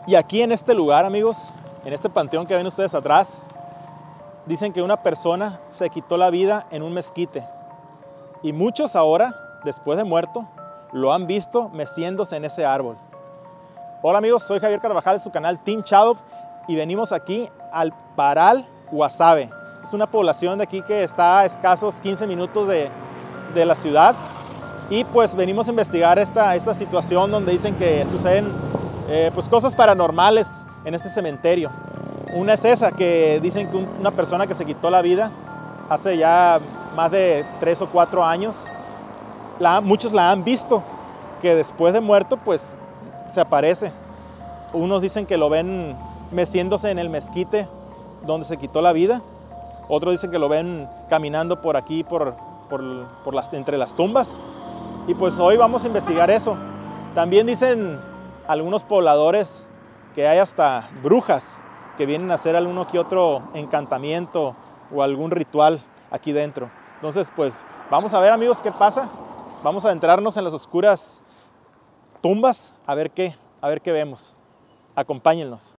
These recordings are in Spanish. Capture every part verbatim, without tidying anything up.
Y aquí en este lugar, amigos, en este panteón que ven ustedes atrás, dicen que una persona se quitó la vida en un mezquite. Y muchos ahora, después de muerto, lo han visto meciéndose en ese árbol. Hola amigos, soy Javier Carvajal de su canal Team Shadow y venimos aquí al Parral, Guasave. Es una población de aquí que está a escasos quince minutos de, de la ciudad. Y pues venimos a investigar esta, esta situación donde dicen que suceden eh, pues cosas paranormales en este cementerio. Una es esa, que dicen que una persona que se quitó la vida hace ya más de tres o cuatro años, la, muchos la han visto, que después de muerto pues se aparece. Unos dicen que lo ven meciéndose en el mezquite donde se quitó la vida. Otros dicen que lo ven caminando por aquí, por, por, por las, entre las tumbas. Y pues hoy vamos a investigar eso. También dicen algunos pobladores que hay hasta brujas que vienen a hacer alguno que otro encantamiento o algún ritual aquí dentro. Entonces pues vamos a ver amigos qué pasa. Vamos a adentrarnos en las oscuras tumbas a ver qué, a ver qué vemos. Acompáñennos.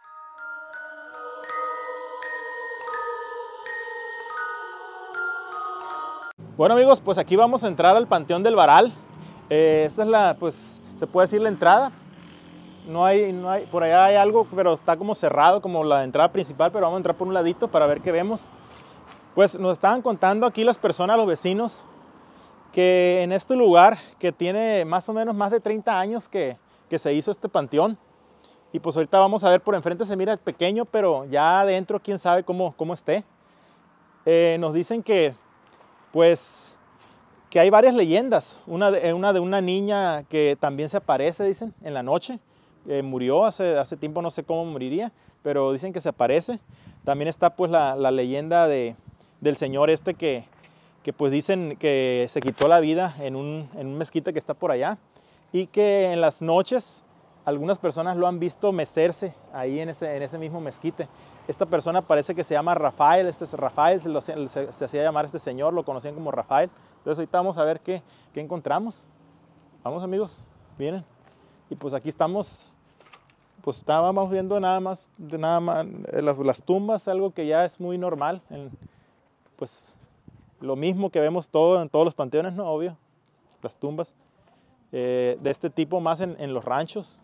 Bueno amigos, pues aquí vamos a entrar al Panteón del Varal. Eh, esta es la, pues, se puede decir la entrada. No hay, no hay, por allá hay algo, pero está como cerrado, como la entrada principal, pero vamos a entrar por un ladito para ver qué vemos. Pues nos estaban contando aquí las personas, los vecinos, que en este lugar, que tiene más o menos más de treinta años que, que se hizo este panteón. Y pues ahorita vamos a ver, por enfrente se mira pequeño, pero ya adentro quién sabe cómo, cómo esté. Eh, nos dicen que pues que hay varias leyendas, una de, una de una niña que también se aparece, dicen, en la noche, eh, murió hace, hace tiempo, no sé cómo moriría, pero dicen que se aparece. También está pues la, la leyenda de, del señor este que, que pues dicen que se quitó la vida en un, en un mezquite que está por allá y que en las noches algunas personas lo han visto mecerse ahí en ese, en ese mismo mezquite. Esta persona parece que se llama Rafael, este es Rafael, se, lo, se, se hacía llamar este señor, lo conocían como Rafael. Entonces ahorita vamos a ver qué, qué encontramos. Vamos amigos, miren. Y pues aquí estamos, pues estábamos viendo nada más, de nada más las, las tumbas, algo que ya es muy normal. En, pues lo mismo que vemos todo, en todos los panteones, ¿no? Obvio, las tumbas eh, de este tipo más en, en los ranchos.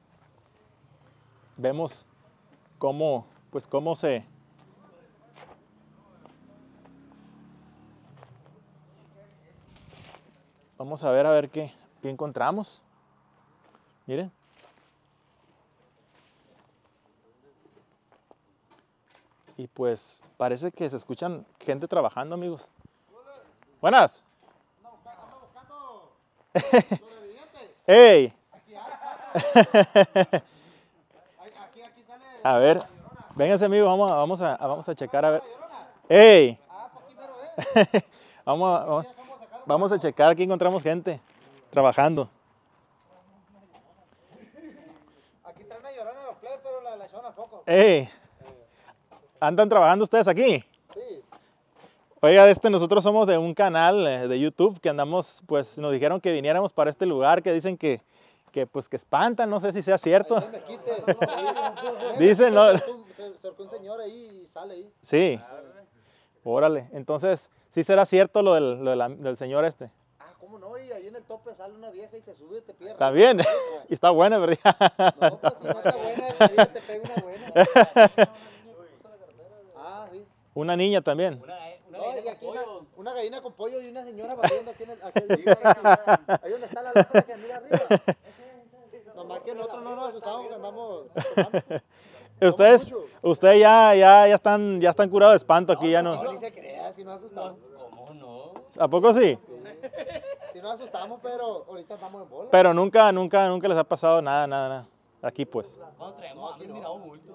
Vemos cómo... pues cómo se vamos a ver a ver qué, qué encontramos. Miren, y pues parece que se escuchan gente trabajando amigos. Buenas. Ando buscando sobrevivientes. Hey. Aquí, aquí sale. A ver, vénganse amigos, vamos, vamos, a, vamos a checar a ver. ¡Ey! vamos, a, vamos, vamos a checar, aquí encontramos gente trabajando. Aquí traen una llorona a los plebes, pero la, la echaron al foco. ¡Ey! ¿Andan trabajando ustedes aquí? Sí. Oiga, este, nosotros somos de un canal de YouTube que andamos, pues nos dijeron que viniéramos para este lugar, que dicen que que pues que espantan, no sé si sea cierto. Dicen, ¿no? Se acercó un señor ahí y sale ahí. Sí. Órale. Entonces, ¿sí será cierto lo del, lo de la, del señor este? Ah, ¿cómo no? Y ahí en el tope sale una vieja y se sube y te pierde. También. Y está buena, ¿verdad? No, pues si no está buena, te pega una buena. Ah, sí. Una niña también. Una, una No, gallina y aquí con una, pollo. una gallina con pollo y una señora barriendo aquí en el... Aquí, ahí donde está la lámpara que mira arriba. Nomás que nosotros no nos asustamos porque andamos tomando. Ustedes, ustedes ya, ya, ya, están, ya están curados de espanto aquí, ya no. Si no ni se crea, si no asustamos. ¿Cómo no? ¿A poco sí? Si no asustamos, pero ahorita estamos en bola. Pero nunca, nunca, nunca les ha pasado nada, nada, nada. Aquí pues. No traemos, aquí mirado multo.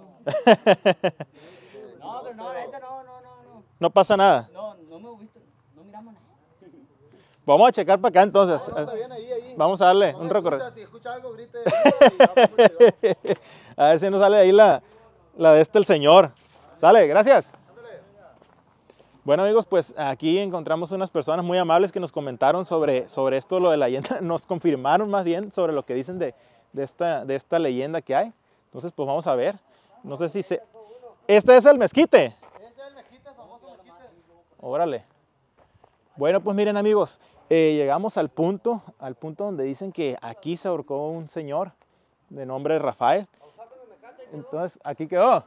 No, pero no, la gente no, no, no, no. No pasa nada. No, no me he visto, no miramos nada. Vamos a checar para acá entonces. No, está bien ahí, ahí. Vamos a darle No un me recorrido. escucha, si escucha algo, grite. Y vamos, cuidado. A ver si nos sale ahí la, la de este el señor. Sale, gracias. Bueno amigos, pues aquí encontramos unas personas muy amables que nos comentaron sobre, sobre esto, lo de la leyenda, nos confirmaron más bien sobre lo que dicen de, de, esta, de esta leyenda que hay. Entonces, pues vamos a ver. No sé si se... Este es el mezquite. Ese es el mezquite, el famoso mezquite. Órale. Bueno, pues miren amigos, eh, llegamos al punto, al punto donde dicen que aquí se ahorcó un señor de nombre Rafael. Entonces, aquí quedó.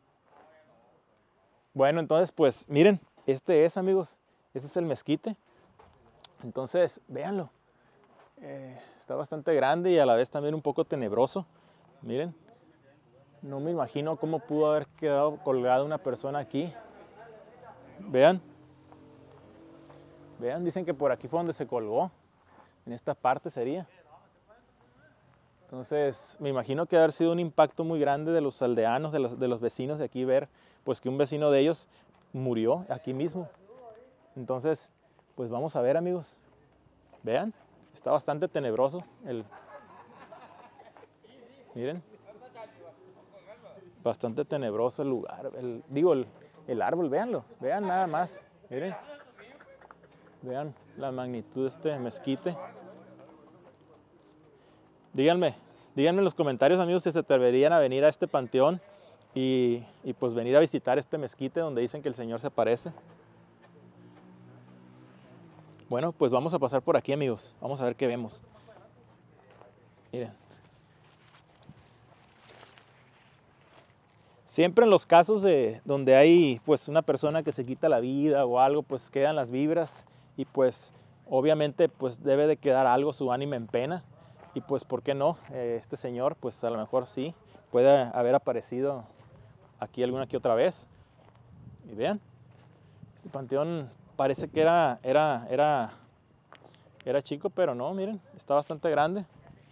Bueno, entonces, pues miren, este es, amigos, este es el mezquite. Entonces, véanlo. Eh, está bastante grande y a la vez también un poco tenebroso. Miren, no me imagino cómo pudo haber quedado colgada una persona aquí. Vean. Vean, dicen que por aquí fue donde se colgó. En esta parte sería. Entonces, me imagino que debe haber sido un impacto muy grande de los aldeanos, de los, de los vecinos de aquí, ver pues que un vecino de ellos murió aquí mismo. Entonces, pues vamos a ver, amigos. Vean, está bastante tenebroso el... Miren. Bastante tenebroso el lugar. El, digo, el, el árbol, véanlo. Vean nada más. Miren. Vean la magnitud de este mezquite. Díganme, díganme en los comentarios, amigos, si se atreverían a venir a este panteón y, y pues venir a visitar este mezquite donde dicen que el Señor se aparece. Bueno, pues vamos a pasar por aquí, amigos. Vamos a ver qué vemos. Miren. Siempre en los casos de donde hay pues una persona que se quita la vida o algo, pues quedan las vibras y pues obviamente pues debe de quedar algo, su ánima en pena. Y pues, ¿por qué no? Eh, este señor, pues a lo mejor sí, puede haber aparecido aquí alguna que otra vez. Y vean, este panteón parece que era, era, era, era chico, pero no, miren, está bastante grande.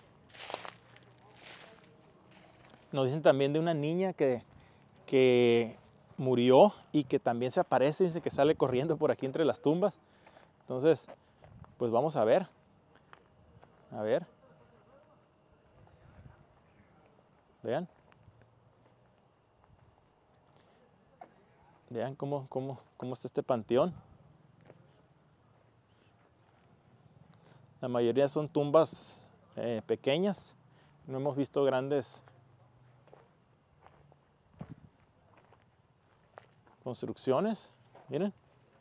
Nos dicen también de una niña que, que murió y que también se aparece, dice que sale corriendo por aquí entre las tumbas. Entonces, pues vamos a ver. A ver. Vean. Vean cómo, cómo, cómo está este panteón. La mayoría son tumbas eh, pequeñas. No hemos visto grandes construcciones. Miren.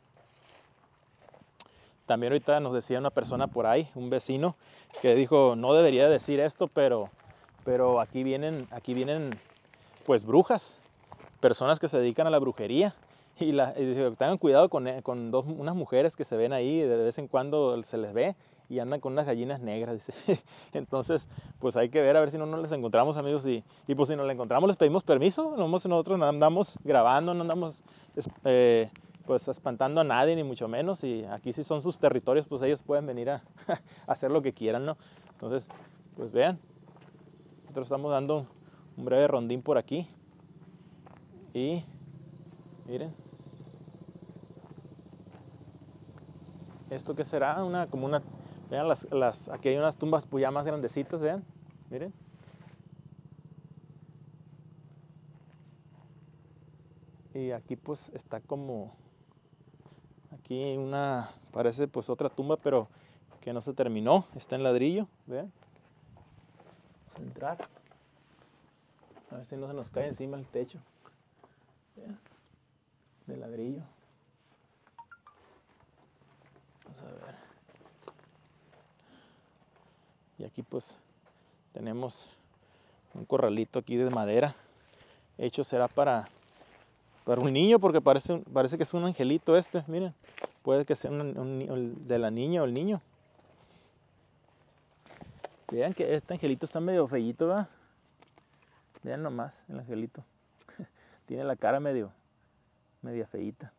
También ahorita nos decía una persona por ahí, un vecino, que dijo, no debería decir esto, pero... Pero aquí vienen, aquí vienen pues brujas, personas que se dedican a la brujería. Y, la, y dice, tengan cuidado con, con dos, unas mujeres que se ven ahí, de vez en cuando se les ve y andan con unas gallinas negras, dice. Entonces, pues hay que ver a ver si no nos las encontramos, amigos. Y, y pues si nos las encontramos les pedimos permiso. No, nosotros no andamos grabando, no andamos eh, pues espantando a nadie, ni mucho menos. Y aquí si son sus territorios, pues ellos pueden venir a, a hacer lo que quieran, ¿no? Entonces, pues vean. Nosotros estamos dando un breve rondín por aquí. Y miren. ¿Esto qué será? Una, como una, vean, las, las, aquí hay unas tumbas pues ya más grandecitas, vean. Miren. Y aquí pues está como, aquí una, parece pues otra tumba, pero que no se terminó. Está en ladrillo, vean. Vamos a entrar. A ver si no se nos cae encima el techo. Vean. De ladrillo. Vamos a ver. Y aquí pues tenemos un corralito aquí de madera. Hecho será para, para un niño, porque parece, parece que es un angelito este. Miren, puede que sea un, un, de la niña o el niño. Vean que este angelito está medio feíto, ¿verdad? Vean nomás el angelito. Tiene la cara medio, media feíta.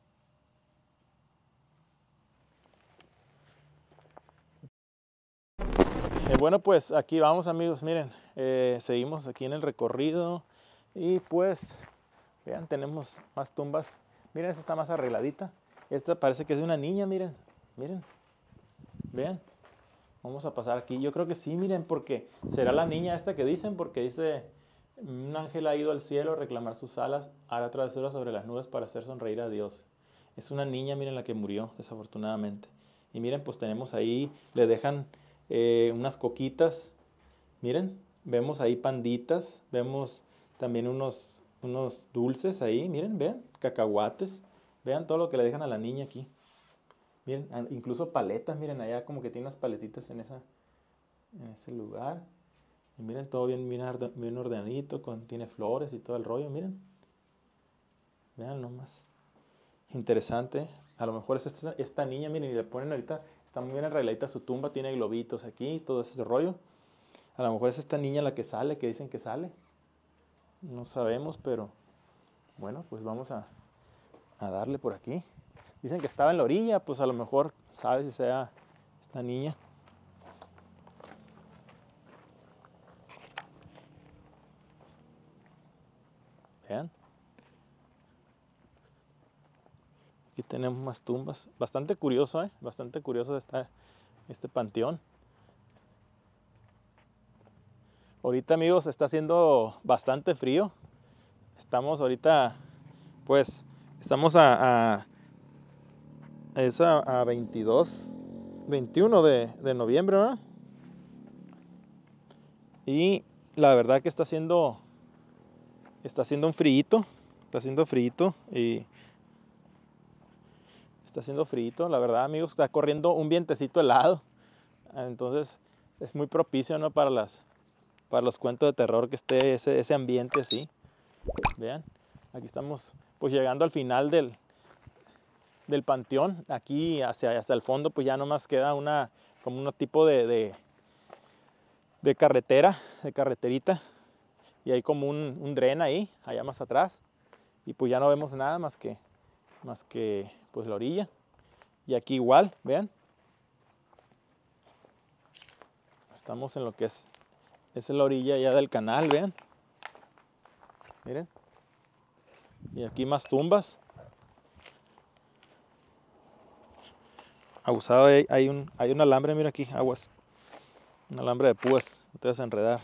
Eh, bueno, pues aquí vamos, amigos. Miren, eh, seguimos aquí en el recorrido. Y pues, vean, tenemos más tumbas. Miren, esta está más arregladita. Esta parece que es de una niña, miren. Miren. Vean. Vamos a pasar aquí. Yo creo que sí, miren, porque será la niña esta que dicen, porque dice, un ángel ha ido al cielo a reclamar sus alas, hará travesura sobre las nubes para hacer sonreír a Dios. Es una niña, miren, la que murió, desafortunadamente. Y miren, pues tenemos ahí, le dejan eh, unas coquitas, miren, Vemos ahí panditas, vemos también unos, unos dulces ahí, miren, vean, cacahuates. Vean todo lo que le dejan a la niña aquí. Miren, incluso paletas, miren, allá como que tiene unas paletitas en, esa, en ese lugar. Y miren, todo bien, bien, bien ordenadito, con, tiene flores y todo el rollo, miren. Vean nomás. Interesante. A lo mejor es esta, esta niña, miren, y le ponen ahorita, está muy bien arregladita su tumba, tiene globitos aquí, todo ese rollo. A lo mejor es esta niña la que sale, que dicen que sale. No sabemos, pero bueno, pues vamos a, a darle por aquí. Dicen que estaba en la orilla, pues a lo mejor sabe si sea esta niña. Vean. Aquí tenemos más tumbas. Bastante curioso, ¿eh? Bastante curioso está este panteón. Ahorita, amigos, está haciendo bastante frío. Estamos ahorita, pues, estamos a, a, es a, a veintidós, veintiuno de, de noviembre, ¿verdad? Y la verdad que está haciendo, está haciendo un frío, está haciendo frío y está haciendo frío, la verdad, amigos, está corriendo un vientecito helado. Entonces, es muy propicio, ¿no? Para las para los cuentos de terror, que esté ese, ese ambiente así. Vean, aquí estamos pues llegando al final del, del panteón. Aquí hacia, hacia el fondo pues ya nomás queda una, como un tipo de, de, de carretera, de carreterita. Y hay como un, un dren ahí, allá más atrás. Y pues ya no vemos nada más que, más que pues la orilla. Y aquí igual, vean. Estamos en lo que es Esa es la orilla ya del canal, vean. Miren. Y aquí más tumbas. Abusado, hay, hay, un, hay un alambre, mira aquí, aguas. Un alambre de púas, no te vas a enredar.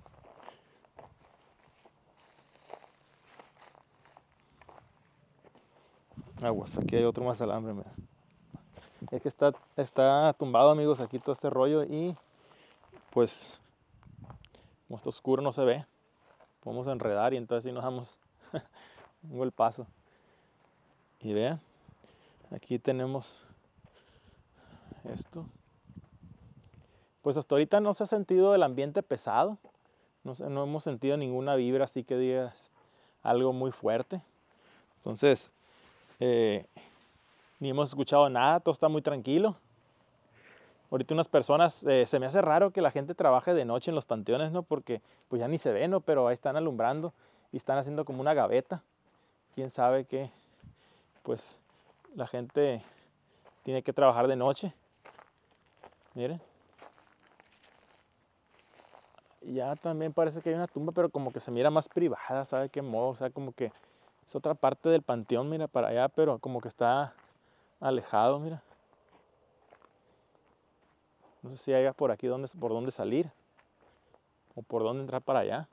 Aguas, aquí hay otro más alambre, mira. Es que está, está tumbado, amigos, aquí todo este rollo y pues como está oscuro no se ve. Podemos enredar y entonces si nos damos un golpazo. Y vean, aquí tenemos esto. Pues hasta ahorita no se ha sentido el ambiente pesado. No, sé, no hemos sentido ninguna vibra así que digas algo muy fuerte. Entonces, eh, ni hemos escuchado nada, todo está muy tranquilo. Ahorita unas personas, eh, se me hace raro que la gente trabaje de noche en los panteones, ¿no? Porque pues ya ni se ve, ¿no? Pero ahí están alumbrando y están haciendo como una gaveta. Quién sabe qué, pues la gente tiene que trabajar de noche. Miren. Ya también parece que hay una tumba, pero como que se mira más privada, ¿sabe qué modo? O sea, como que es otra parte del panteón, mira, para allá, pero como que está alejado, mira. No sé si haya por aquí donde, por dónde salir o por dónde entrar para allá.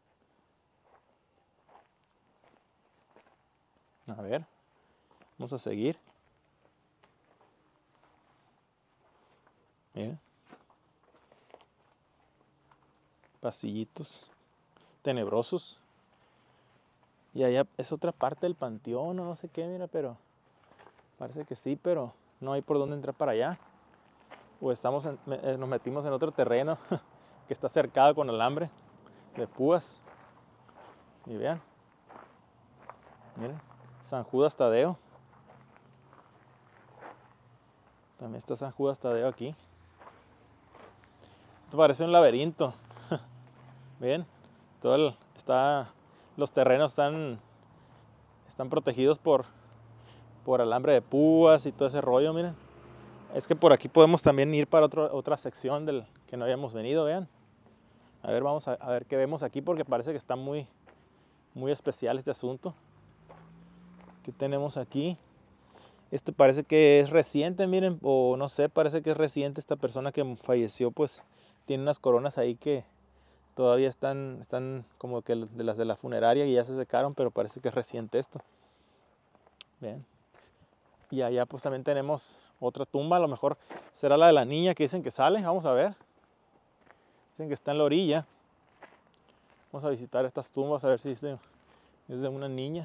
A ver, vamos a seguir. Miren. Pasillitos tenebrosos. Y allá es otra parte del panteón o no sé qué, mira, pero parece que sí, pero no hay por dónde entrar para allá. O estamos en, nos metimos en otro terreno que está cercado con alambre de púas. Y vean, miren, San Judas Tadeo. También está San Judas Tadeo aquí. Esto parece un laberinto. Bien, todo el, está, los terrenos están, están protegidos por, por alambre de púas y todo ese rollo, miren. Es que por aquí podemos también ir para otro, otra sección del que no habíamos venido, vean. A ver, vamos a, a ver qué vemos aquí porque parece que está muy, muy especial este asunto. ¿Qué tenemos aquí? Este parece que es reciente, miren, o no sé, parece que es reciente. Esta persona que falleció, pues tiene unas coronas ahí que todavía están, están como que de las de la funeraria y ya se secaron, pero parece que es reciente esto. Bien. Y allá pues también tenemos otra tumba, a lo mejor será la de la niña que dicen que sale, vamos a ver. Dicen que está en la orilla. Vamos a visitar estas tumbas a ver si es de, es de una niña.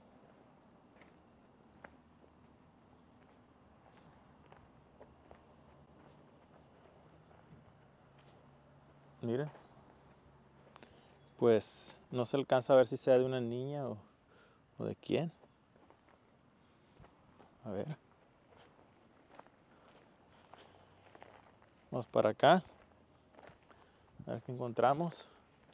Miren. Pues no se alcanza a ver si sea de una niña o, o de quién. A ver. Vamos para acá. A ver qué encontramos.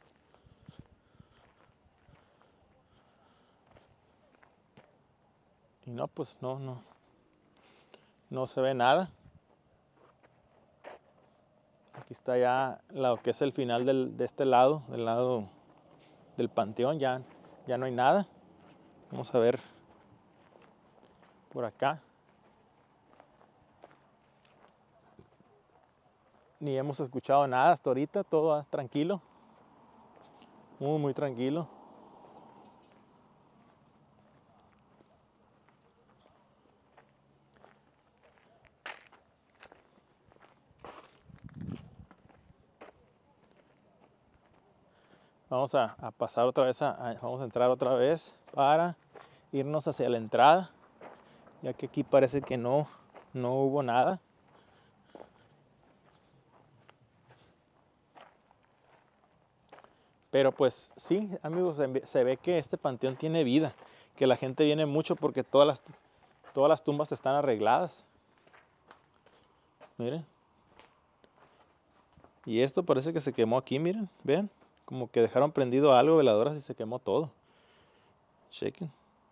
Y no, pues no, no. No se ve nada. Aquí está ya lo que es el final del, de este lado, del lado del panteón. Ya, ya no hay nada. Vamos a ver por acá. Ni hemos escuchado nada hasta ahorita, todo tranquilo. Muy, muy tranquilo. Vamos a, a pasar otra vez, a, a, vamos a entrar otra vez para irnos hacia la entrada, ya que aquí parece que no, no hubo nada. Pero pues sí, amigos, se, se ve que este panteón tiene vida, que la gente viene mucho porque todas las, todas las tumbas están arregladas. Miren. Y esto parece que se quemó aquí, miren, vean. Como que dejaron prendido algo, veladoras, y se quemó todo. Chequen.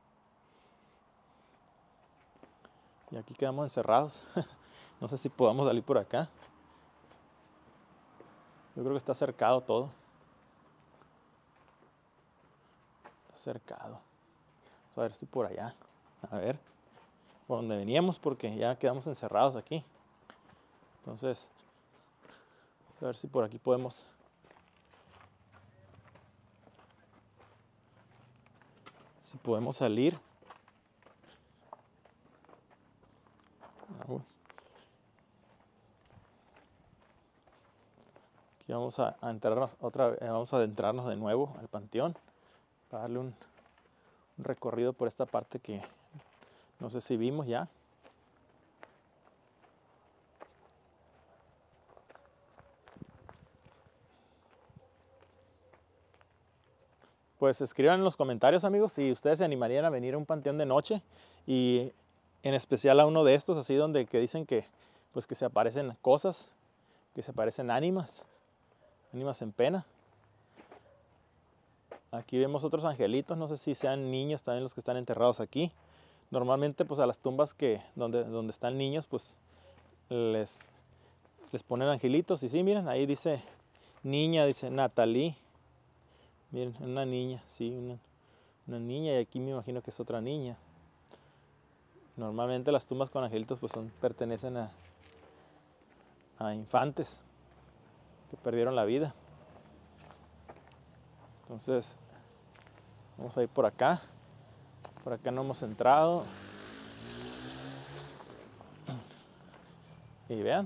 Y aquí quedamos encerrados. No sé si podamos salir por acá. Yo creo que está cercado todo. Está cercado. Vamos a ver si por allá. A ver. Por donde veníamos, porque ya quedamos encerrados aquí. Entonces, a ver si por aquí podemos... Si podemos salir. Vamos. Aquí vamos a, a entrarnos otra vez, vamos a adentrarnos de nuevo al panteón para darle un, un recorrido por esta parte que no sé si vimos ya. Pues escriban en los comentarios, amigos, si ustedes se animarían a venir a un panteón de noche, y en especial a uno de estos, así donde que dicen que, pues que se aparecen cosas, que se aparecen ánimas, ánimas en pena. Aquí vemos otros angelitos, no sé si sean niños también los que están enterrados aquí. Normalmente pues a las tumbas que, donde, donde están niños, pues les, les ponen angelitos, y sí, miren, ahí dice niña, dice Natalie. Miren, una niña, sí, una, una niña, y aquí me imagino que es otra niña. Normalmente las tumbas con angelitos pues son, pertenecen a, a infantes que perdieron la vida. Entonces, vamos a ir por acá. Por acá no hemos entrado. Y vean.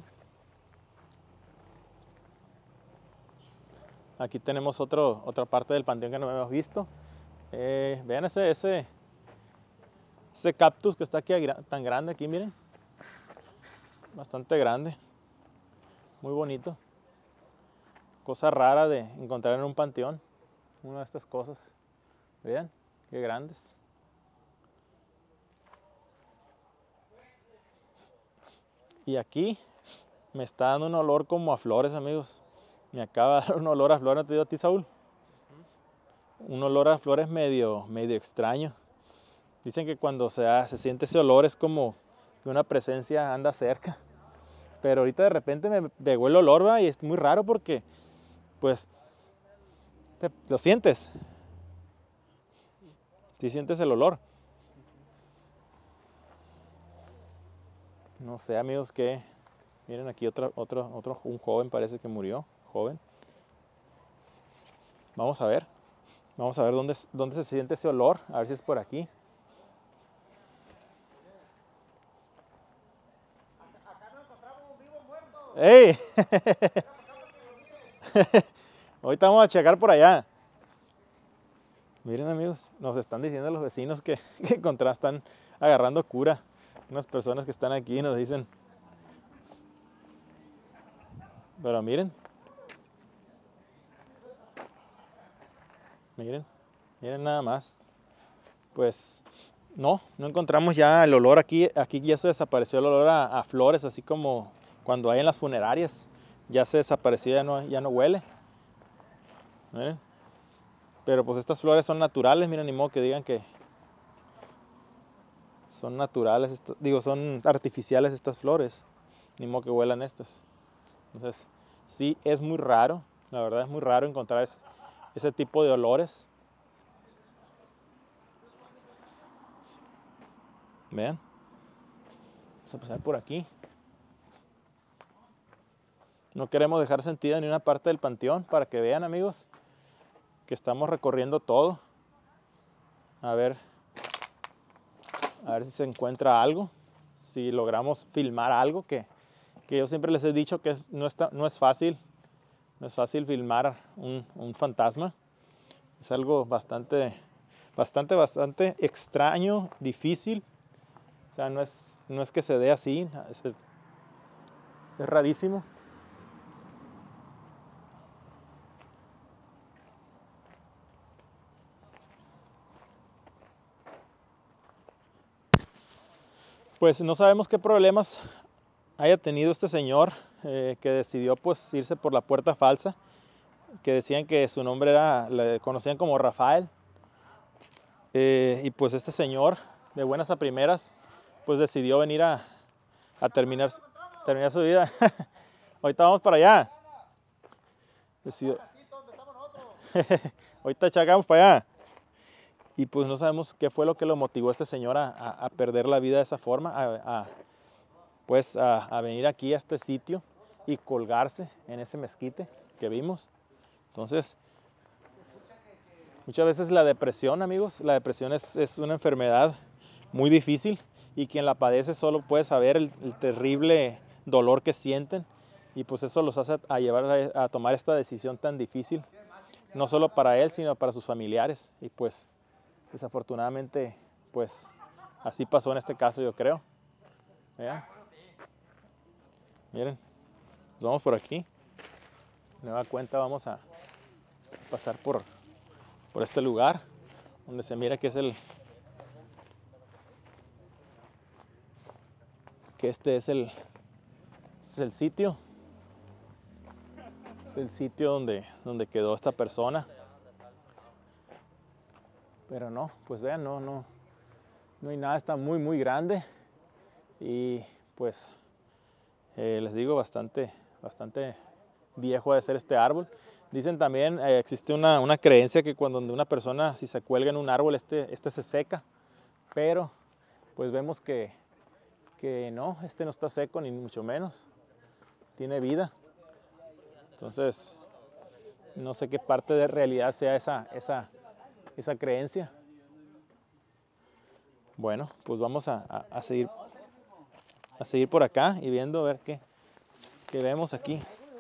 Aquí tenemos otro, otra parte del panteón que no hemos visto. Eh, vean ese, ese, ese cactus que está aquí tan grande aquí, miren. Bastante grande. Muy bonito. Cosa rara de encontrar en un panteón. Una de estas cosas. Vean, qué grandes. Y aquí me está dando un olor como a flores, amigos. Me acaba de dar un olor a flores, ¿no te dio a ti, Saúl? Un olor a flores medio, medio extraño. Dicen que cuando se, da, se siente ese olor es como que una presencia anda cerca. Pero ahorita de repente me pegó el olor, ¿va? Y es muy raro porque, pues, te, lo sientes. Sí sientes el olor. No sé, amigos, que miren aquí otro, otro, otro, un joven parece que murió. Joven. Vamos a ver. Vamos a ver dónde, dónde se siente ese olor. A ver si es por aquí. Acá nos encontramos un vivo muerto. ¡Ey! Ahorita vamos a checar por allá. Miren amigos, nos están diciendo los vecinos que, que contra están agarrando cura. Unas personas que están aquí nos dicen. Pero miren. Miren, miren nada más. Pues no, no encontramos ya el olor aquí. Aquí ya se desapareció el olor a, a flores, así como cuando hay en las funerarias. Ya se desapareció, ya no, ya no huele. Miren. Pero pues estas flores son naturales, miren, ni modo que digan que son naturales, esto, digo, son artificiales estas flores, ni modo que huelan estas. Entonces, sí es muy raro, la verdad es muy raro encontrar ese, ese tipo de olores. Vean, vamos a pasar por aquí. No queremos dejar sentida ni una parte del panteón para que vean, amigos, que estamos recorriendo todo. A ver, a ver si se encuentra algo, si logramos filmar algo, que, que yo siempre les he dicho que es, no, está, no es fácil, no es fácil filmar un, un fantasma. Es algo bastante, bastante, bastante extraño, difícil. O sea, no es, no es que se dé así, es, es rarísimo. Pues no sabemos qué problemas haya tenido este señor eh, que decidió pues irse por la puerta falsa, que decían que su nombre era, le conocían como Rafael. Eh, y pues este señor, de buenas a primeras, pues decidió venir a, a terminar, terminar su vida. Ahorita vamos para allá. Decidió... Ahorita chacamos para allá. Y pues no sabemos qué fue lo que lo motivó a este señor a, a, a perder la vida de esa forma, a, a, pues a, a venir aquí a este sitio y colgarse en ese mezquite que vimos. Entonces, muchas veces la depresión, amigos, la depresión es, es una enfermedad muy difícil y quien la padece solo puede saber el, el terrible dolor que sienten y pues eso los hace a llevar a, a tomar esta decisión tan difícil, no solo para él, sino para sus familiares. Y pues desafortunadamente, pues así pasó en este caso, yo creo. Vean. Miren, nos vamos por aquí. De nueva cuenta vamos a pasar por, por este lugar, donde se mira que es el que este es el, este es el sitio. Es el sitio donde, donde quedó esta persona. Pero no, pues vean, no, no, no hay nada, está muy, muy grande. Y pues eh, les digo, bastante, bastante viejo de ser este árbol. Dicen también, eh, existe una, una creencia que cuando una persona, si se cuelga en un árbol, este, este se seca. Pero pues vemos que, que no, este no está seco ni mucho menos. Tiene vida. Entonces, no sé qué parte de realidad sea esa, esa, esa creencia. Bueno, pues vamos a, a, a, seguir, a seguir por acá y viendo a ver qué, qué vemos aquí.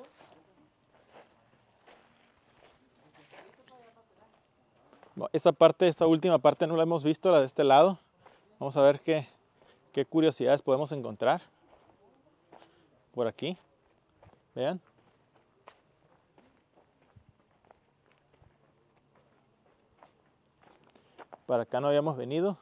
Esta parte, esta última parte no la hemos visto, la de este lado. Vamos a ver qué, qué curiosidades podemos encontrar por aquí. Vean. Para acá no habíamos venido.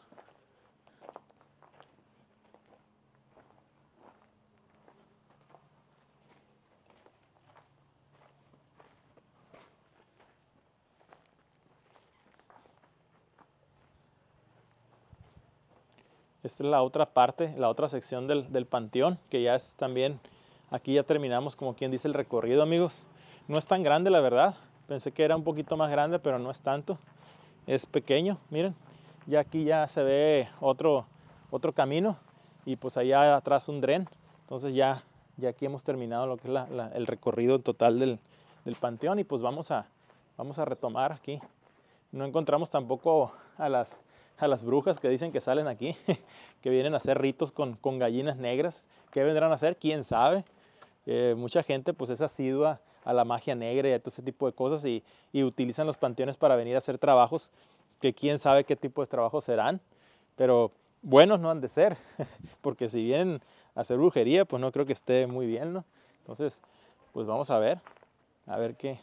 Esta es la otra parte, la otra sección del, del panteón, que ya es también, aquí ya terminamos como quien dice el recorrido, amigos. No es tan grande, la verdad. Pensé que era un poquito más grande, pero no es tanto. Es pequeño, miren. Ya aquí ya se ve otro, otro camino y pues allá atrás un dren. Entonces ya, ya aquí hemos terminado lo que es la, la, el recorrido total del, del panteón y pues vamos a, vamos a retomar aquí. No encontramos tampoco a las... a las brujas que dicen que salen aquí, que vienen a hacer ritos con, con gallinas negras. ¿Qué vendrán a hacer? ¿Quién sabe? Eh, mucha gente pues es asidua a la magia negra y a todo ese tipo de cosas y, y utilizan los panteones para venir a hacer trabajos que quién sabe qué tipo de trabajos serán, pero buenos no han de ser, porque si vienen a hacer brujería, pues no creo que esté muy bien, ¿no? Entonces, pues vamos a ver, a ver qué,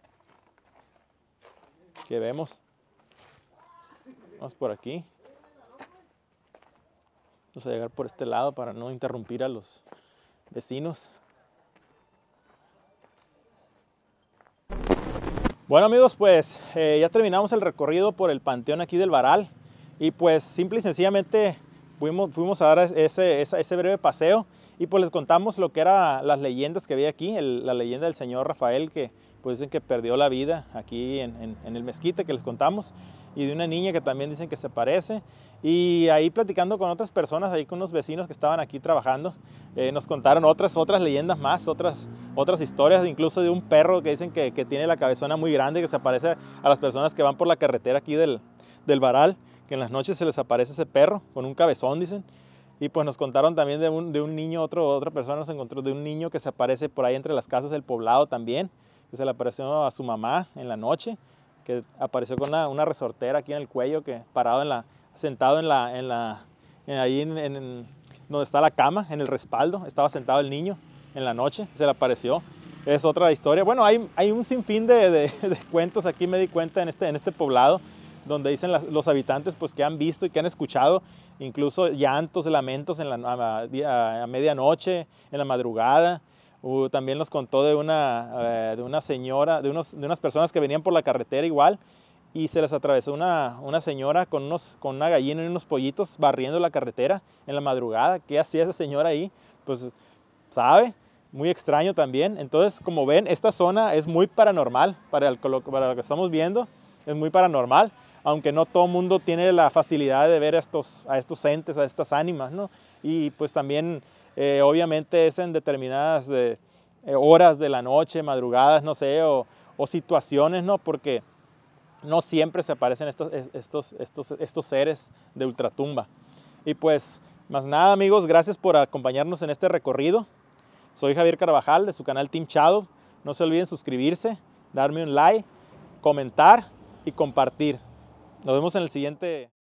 qué vemos. Vamos por aquí. Vamos a llegar por este lado para no interrumpir a los vecinos. Bueno amigos, pues eh, ya terminamos el recorrido por el panteón aquí del Varal y pues simple y sencillamente fuimos, fuimos a dar ese, ese, ese breve paseo y pues les contamos lo que eran las leyendas que había aquí, el, la leyenda del señor Rafael que pues dicen que perdió la vida aquí en, en, en el mezquite que les contamos, y de una niña que también dicen que se parece, y ahí platicando con otras personas, ahí con unos vecinos que estaban aquí trabajando, eh, nos contaron otras, otras leyendas más, otras, otras historias, incluso de un perro que dicen que, que tiene la cabezona muy grande, que se aparece a las personas que van por la carretera aquí del, del Varal, que en las noches se les aparece ese perro con un cabezón, dicen. Y pues nos contaron también de un, de un niño, otro, otra persona nos encontró de un niño que se aparece por ahí entre las casas del poblado también, que se le apareció a su mamá en la noche, que apareció con una, una resortera aquí en el cuello, que parado en la, sentado en la, en la, en ahí en, en, donde está la cama, en el respaldo, estaba sentado el niño en la noche, se le apareció. Es otra historia. Bueno, hay, hay un sinfín de, de, de cuentos aquí, me di cuenta, en este, en este poblado, donde dicen las, los habitantes pues, que han visto y que han escuchado incluso llantos, lamentos en la, a, a, a medianoche, en la madrugada. Uh, también nos contó de una, uh, de una señora, de, unos, de unas personas que venían por la carretera igual y se les atravesó una, una señora con, unos, con una gallina y unos pollitos barriendo la carretera en la madrugada. ¿Qué hacía esa señora ahí? Pues, ¿sabe? Muy extraño también. Entonces, como ven, esta zona es muy paranormal para, el, para lo que estamos viendo. Es muy paranormal, aunque no todo el mundo tiene la facilidad de ver a estos, a estos entes, a estas ánimas, ¿no? Y pues también, eh, obviamente, es en determinadas eh, horas de la noche, madrugadas, no sé, o, o situaciones, ¿no? Porque no siempre se aparecen estos, estos, estos, estos seres de ultratumba. Y pues, más nada, amigos, gracias por acompañarnos en este recorrido. Soy Javier Carvajal de su canal Team Shadow. No se olviden suscribirse, darme un like, comentar y compartir. Nos vemos en el siguiente.